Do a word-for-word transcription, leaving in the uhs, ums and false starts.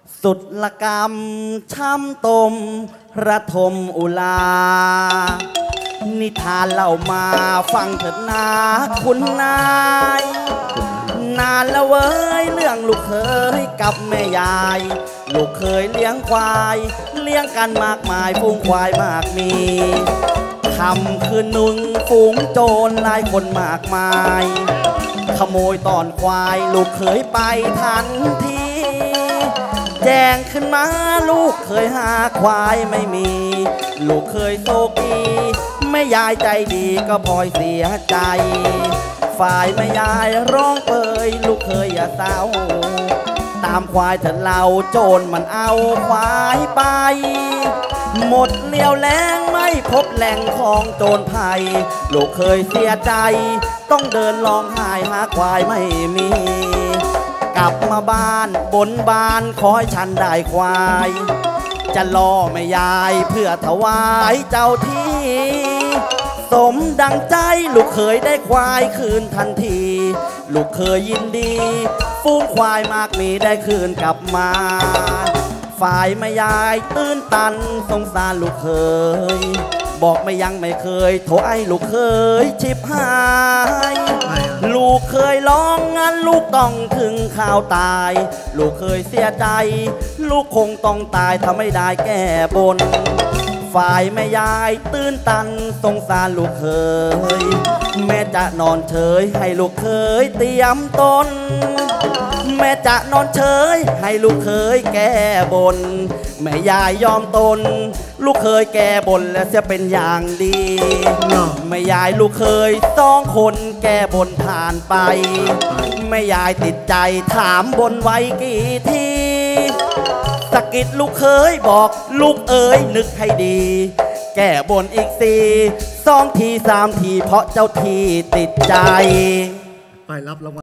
สุดละกรรมช้ำตมระทมอุลานิทานเล่ามาฟังเถิดนาคุณนายนานแล้วเว้ยเรื่องลูกเคยกับแม่ยายลูกเคยเลี้ยงควายเลี้ยงกันมากมายฝูงควายมากมีคำคืนหนึ่งฝูงโจรหลายคนมากมายขโมยตอนควายลูกเคยไปทันทีแจ้งขึ้นมาลูกเคยหาควายไม่มีลูกเคยโศกีแม่ยายใจดีก็พลอยเสียใจฝ่ายแม่ยายร้องเปยลูกเคยอย่าเศร้าตามควายเถิดเราโจรมันเอาควายไปหมดเลี้ยวแรงไม่พบแหล่งของโจรภัยลูกเคยเสียใจต้องเดินร้องไห้หาควายไม่มีกลับมาบ้านบนบานขอให้ฉันได้ควายจะล่อแม่ยายเพื่อถวายเจ้าที่สมดังใจลูกเคยได้ควายคืนทันทีลูกเคยยินดีฟูงควายมากมีได้คืนกลับมาฝ่ายแม่ยายตื้นตันสงสารลูกเคยบอกไม่ยังไม่เคยโถไอ้ลูกเคยชิบหายลูกเคยร้องงั้นลูกต้องถึงข่าวตายลูกเคยเสียใจลูกคงต้องตายถ้าไม่ได้แก้บนฝ่ายแม่ยายตื้นตันสงสารลูกเคยแม่จะนอนเฉยให้ลูกเคยเตรียมตนแม่จะนอนเฉยให้ลูกเคยแก้บนแม่ยายยอมตนลูกเคยแก้บนแล้วจะเป็นอย่างดีแม่ยายลูกเคยสองคนแก้บนผ่านไปแม่ยายติดใจถามบนไว้กี่ทีสะกิดลูกเคยบอกลูกเอ๋ยนึกให้ดีแก้บนอีกสี่สองทีสามทีเพราะเจ้าทีติดใจไปรับรางวัล